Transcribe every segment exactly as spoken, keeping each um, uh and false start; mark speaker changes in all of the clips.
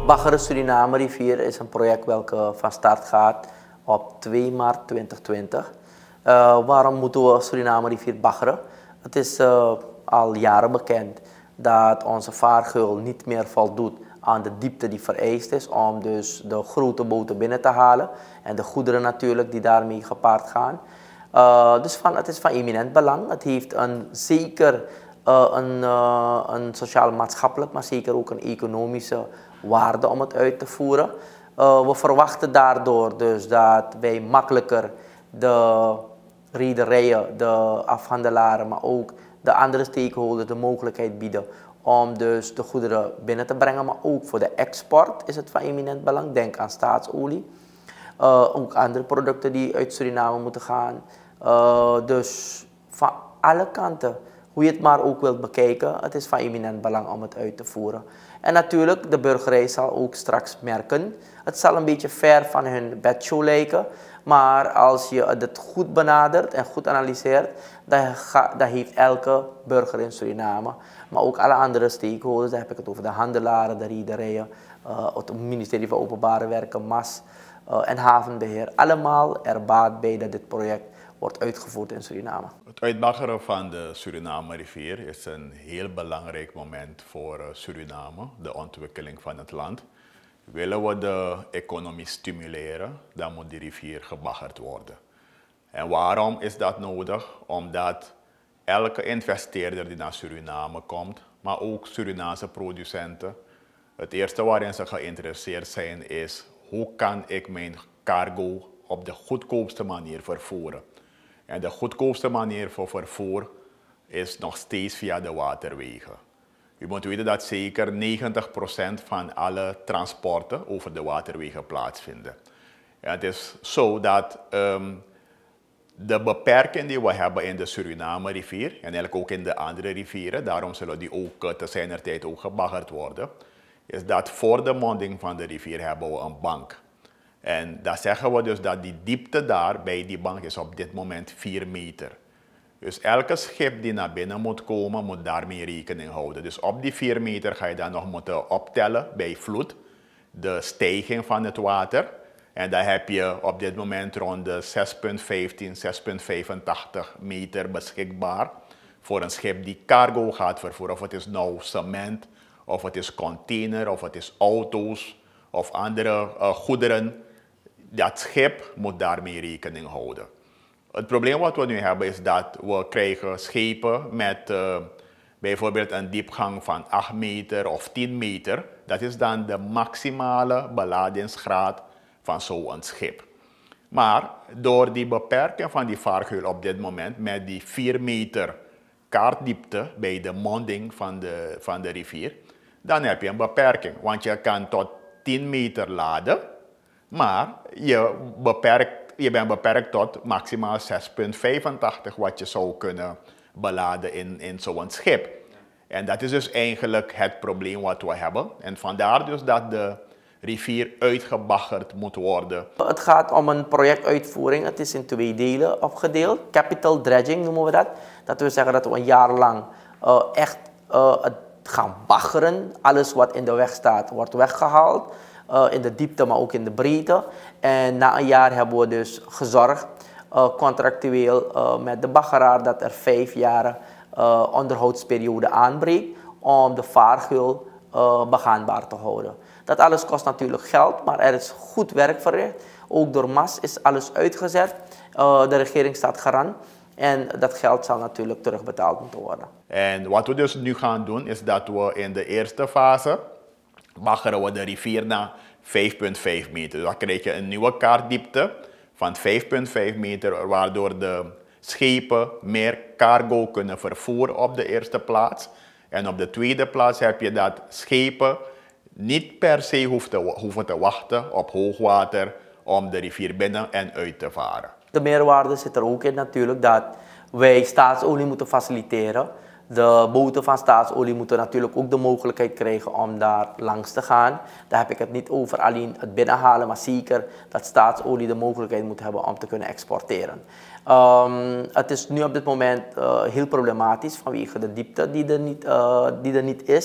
Speaker 1: Baggeren Suriname rivier is een project welke van start gaat op twee maart tweeduizend twintig. Uh, waarom moeten we Suriname rivier baggeren? Het is uh, al jaren bekend dat onze vaargeul niet meer voldoet aan de diepte die vereist is om dus de grote boten binnen te halen en de goederen natuurlijk die daarmee gepaard gaan. Uh, dus van, het is van eminent belang. Het heeft een zeker uh, een, uh, een sociaal-maatschappelijk, maar zeker ook een economische waarde om het uit te voeren. Uh, we verwachten daardoor dus dat wij makkelijker de rederijen, de afhandelaren, maar ook de andere stakeholders de mogelijkheid bieden om dus de goederen binnen te brengen. Maar ook voor de export is het van eminent belang. Denk aan staatsolie. Uh, ook andere producten die uit Suriname moeten gaan. Uh, dus van alle kanten, hoe je het maar ook wilt bekijken, het is van eminent belang om het uit te voeren. En natuurlijk, de burgerij zal ook straks merken, het zal een beetje ver van hun bedshow lijken, maar als je het goed benadert en goed analyseert, dan, ga, dan heeft elke burger in Suriname, maar ook alle andere stakeholders, daar heb ik het over de handelaren, de rederijen, uh, het ministerie van Openbare Werken, M A S uh, en havenbeheer, allemaal er baat bij dat dit project wordt uitgevoerd in Suriname.
Speaker 2: Het uitbaggeren van de Suriname rivier is een heel belangrijk moment voor Suriname, de ontwikkeling van het land. Willen we de economie stimuleren, dan moet die rivier gebaggerd worden. En waarom is dat nodig? Omdat elke investeerder die naar Suriname komt, maar ook Surinaamse producenten, het eerste waarin ze geïnteresseerd zijn is, hoe kan ik mijn cargo op de goedkoopste manier vervoeren? En de goedkoopste manier voor vervoer is nog steeds via de waterwegen. U moet weten dat zeker negentig procent van alle transporten over de waterwegen plaatsvinden. En het is zo dat um, de beperking die we hebben in de Suriname rivier, en eigenlijk ook in de andere rivieren, daarom zullen die ook te zijner tijd ook gebaggerd worden, is dat voor de monding van de rivier hebben we een bank. En dan zeggen we dus dat die diepte daar bij die bank is op dit moment vier meter. Dus elke schip die naar binnen moet komen, moet daarmee rekening houden. Dus op die vier meter ga je dan nog moeten optellen bij vloed, de stijging van het water. En dan heb je op dit moment rond de zes komma vijftien, zes komma vijfentachtig meter beschikbaar voor een schip die cargo gaat vervoeren. Of het is nou cement, of het is container, of het is auto's, of andere uh, goederen. Dat schip moet daarmee rekening houden. Het probleem wat we nu hebben is dat we krijgen schepen met uh, bijvoorbeeld een diepgang van acht meter of tien meter. Dat is dan de maximale beladingsgraad van zo'n schip. Maar door die beperking van die vaargeul op dit moment met die vier meter kaartdiepte bij de monding van de, van de rivier, dan heb je een beperking. Want je kan tot tien meter laden, maar je, beperkt, je bent beperkt tot maximaal zes komma vijfentachtig wat je zou kunnen beladen in, in zo'n schip. En dat is dus eigenlijk het probleem wat we hebben. En vandaar dus dat de rivier uitgebaggerd moet worden.
Speaker 1: Het gaat om een projectuitvoering. Het is in twee delen opgedeeld. Capital dredging noemen we dat. Dat wil zeggen dat we een jaar lang uh, echt uh, het gaan baggeren. Alles wat in de weg staat wordt weggehaald. Uh, in de diepte, maar ook in de breedte. En na een jaar hebben we dus gezorgd, uh, contractueel uh, met de baggeraar, dat er vijf jaren uh, onderhoudsperiode aanbreekt om de vaargeul uh, begaanbaar te houden. Dat alles kost natuurlijk geld, maar er is goed werk verricht. Ook door M A S is alles uitgezet. Uh, de regering staat garant. En dat geld zal natuurlijk terugbetaald moeten worden.
Speaker 2: En wat we dus nu gaan doen, is dat we in de eerste fase baggeren we de rivier naar vijf komma vijf meter. Dan krijg je een nieuwe kaartdiepte van vijf komma vijf meter, waardoor de schepen meer cargo kunnen vervoeren op de eerste plaats. En op de tweede plaats heb je dat schepen niet per se hoeven te, hoeven te wachten op hoogwater om de rivier binnen en uit te varen.
Speaker 1: De meerwaarde zit er ook in natuurlijk dat wij staatsolie moeten faciliteren. De boten van staatsolie moeten natuurlijk ook de mogelijkheid krijgen om daar langs te gaan. Daar heb ik het niet over alleen het binnenhalen, maar zeker dat staatsolie de mogelijkheid moet hebben om te kunnen exporteren. Um, het is nu op dit moment uh, heel problematisch vanwege de diepte die er niet, uh, die er niet is.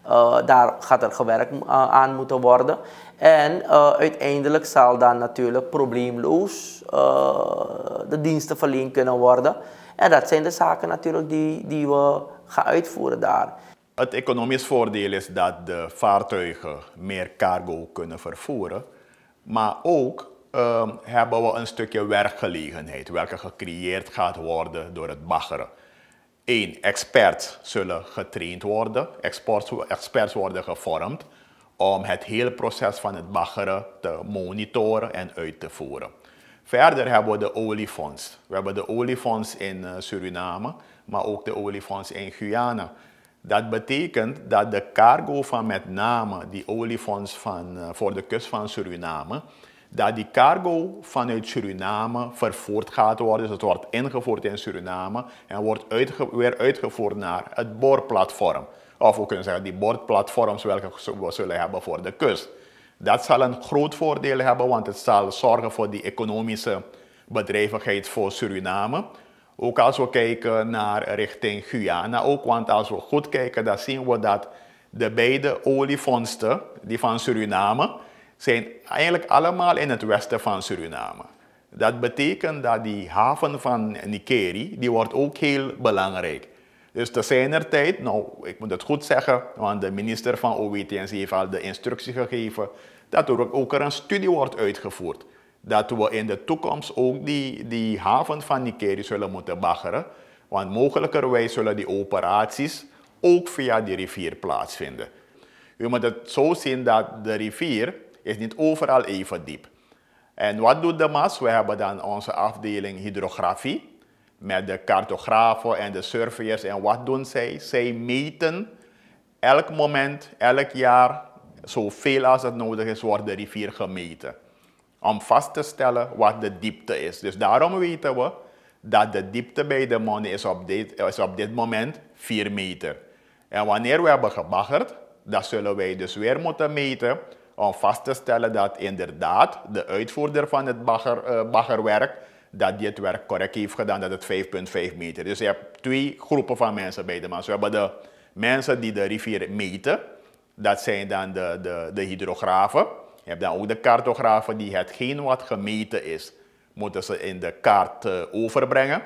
Speaker 1: Uh, daar gaat er gewerkt uh, aan moeten worden. En uh, uiteindelijk zal dan natuurlijk probleemloos uh, de diensten verleend kunnen worden. En dat zijn de zaken natuurlijk die, die we gaan uitvoeren daar.
Speaker 2: Het economisch voordeel is dat de vaartuigen meer cargo kunnen vervoeren. Maar ook uh, hebben we een stukje werkgelegenheid, welke gecreëerd gaat worden door het baggeren. Eén, experts zullen getraind worden, experts, experts worden gevormd om het hele proces van het baggeren te monitoren en uit te voeren. Verder hebben we de oliefonds. We hebben de oliefonds in Suriname, maar ook de oliefonds in Guyana. Dat betekent dat de cargo van met name die oliefonds van, uh, voor de kust van Suriname, dat die cargo vanuit Suriname vervoerd gaat worden. Dus het wordt ingevoerd in Suriname en wordt uitge weer uitgevoerd naar het boorplatform. Of we kunnen zeggen die boorplatforms welke we zullen hebben voor de kust. Dat zal een groot voordeel hebben, want het zal zorgen voor die economische bedrijvigheid voor Suriname. Ook als we kijken naar richting Guyana ook, want als we goed kijken, dan zien we dat de beide oliefondsen, die van Suriname, zijn eigenlijk allemaal in het westen van Suriname. Dat betekent dat die haven van Nikeri, die wordt ook heel belangrijk. Dus te zijner tijd, nou ik moet het goed zeggen, want de minister van O W T N C heeft al de instructie gegeven, dat er ook er een studie wordt uitgevoerd. Dat we in de toekomst ook die, die haven van Nikeri zullen moeten baggeren. Want mogelijkerwijs zullen die operaties ook via die rivier plaatsvinden. U moet het zo zien dat de rivier is niet overal even diep. En wat doet de M A S? We hebben dan onze afdeling hydrografie met de cartografen en de surveyors. En wat doen zij? Zij meten elk moment, elk jaar, zoveel als het nodig is, wordt de rivier gemeten. Om vast te stellen wat de diepte is. Dus daarom weten we dat de diepte bij de Monnie is op dit, is op dit moment vier meter. En wanneer we hebben gebaggerd, dan zullen wij dus weer moeten meten om vast te stellen dat inderdaad de uitvoerder van het bagger, uh, baggerwerk, dat die het werk correct heeft gedaan, dat het vijf komma vijf meter is. Dus je hebt twee groepen van mensen bij de M A S. We hebben de mensen die de rivier meten. Dat zijn dan de, de, de hydrografen. Je hebt dan ook de cartografen die hetgeen wat gemeten is, moeten ze in de kaart uh, overbrengen.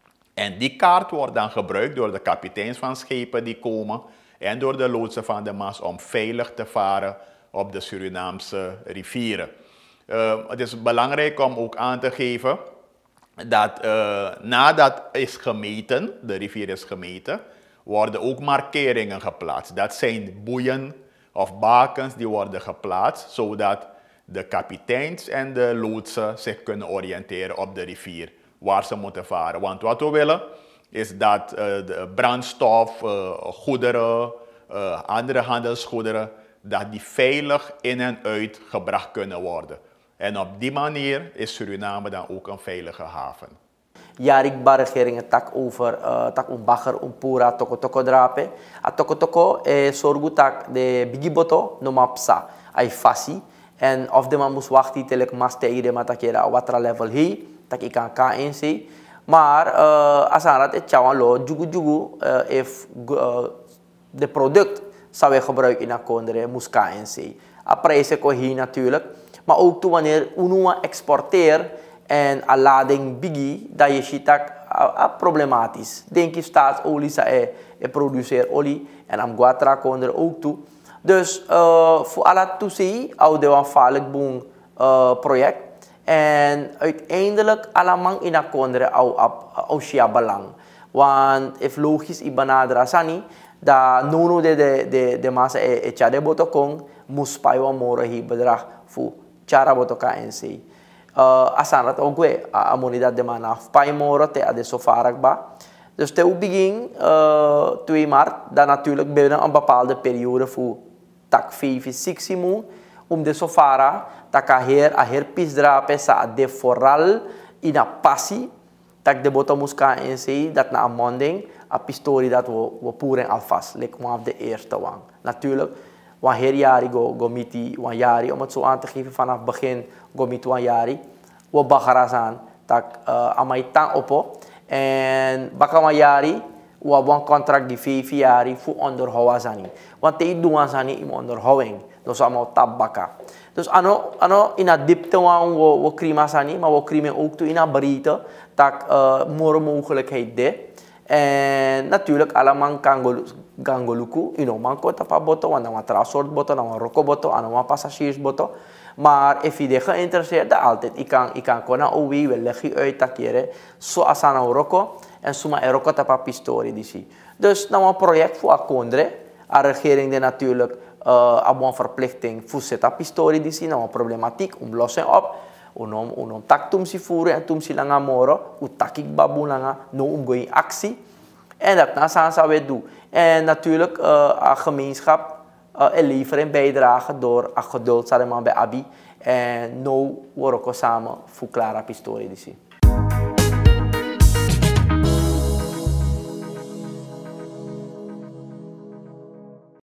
Speaker 2: En die kaart wordt dan gebruikt door de kapiteins van schepen die komen en door de loodsen van de M A S om veilig te varen op de Surinaamse rivieren. Uh, het is belangrijk om ook aan te geven dat uh, nadat is gemeten, de rivier is gemeten, worden ook markeringen geplaatst. Dat zijn boeien of bakens die worden geplaatst, zodat de kapiteins en de loodsen zich kunnen oriënteren op de rivier waar ze moeten varen. Want wat we willen is dat uh, de brandstof, uh, goederen, uh, andere handelsgoederen, dat die veilig in en uit gebracht kunnen worden. En op die manier is Suriname dan ook een veilige haven.
Speaker 1: Jarik ba regering tak over uh, tak um bagger um pura toko toko drape. A toko toko e sorgu tak de bigiboto no mapsa ai fasi. En of de man moest wachten telek mas te ide matakera watra level hi tak ikan K N C. Maar uh, asarat et chawan lo jugu jugu uh, if uh, de product zou je gebruiken in een kondre moest K N C. A prijzen ko hier natuurlijk. Maar ook toen wanneer unua exporteer en een lading biggie, dat je ziet dat uh, problematisch. Denk je staatsolie, ze e, produceert olie en am guatra konder ook toe. Dus uh, voor alle toezie, oude een vaarlijk boom uh, project. En uiteindelijk allemaal in een kondre au belang. Want if logisch i benaderen sani, da nono de de de de massa e e chade botokong muspayo moro hi bedrag fu chara botoka N C. Uh, asan rat ook we a monidad de mana pai moro te ade sofarak ba. Dus te begin uh, twee maart dan natuurlijk binnen een bepaalde periode fu tak vijf zes mu om de sofara taka her a her pisdrape sa de foral ina passi tak de botomuska N C dat na monding a pistori dat we we poeren alvast like one of de eerste wang. Natuurlijk wanneer jari go go miti wan jari om het zo aan te geven vanaf begin go miti wan jari we bagarasan tak uh, amai tang opo en baka wan jari we hebben een contract die vijf jaar voor onderhouden zijn. Want die doen zijn in onderhouding. Dus allemaal tabaka. Dus ano, ano in de diepte waar we, we krima zijn, maar we krima ook toe in de breedte, dat uh, more mogelijkheid de. En natuurlijk allemaal gangoluku, you know, man kota pa boto, want dan transport boto, dan roko boto, dan een passagiers boto. Maar als je geïnteresseerd bent, altijd, ik kan, ik kan gewoon O W, we leggen je uit dat keer, zoals aan een roko, en suma roko tapa pistori die. Dus nou een project voor Akondre, de regering die natuurlijk uh, een verplichting voor zeta pistori die, nou een problematiek, oplossing op. Unom unom tak tum si voeren en tum si langa moro, u takik babu langa, no umgoing actie. En dat na sansa we doen. En natuurlijk uh, een gemeenschap uh, leveren bijdrage door een geduld bij Abi. En no woroko samen voor Clara Pistori.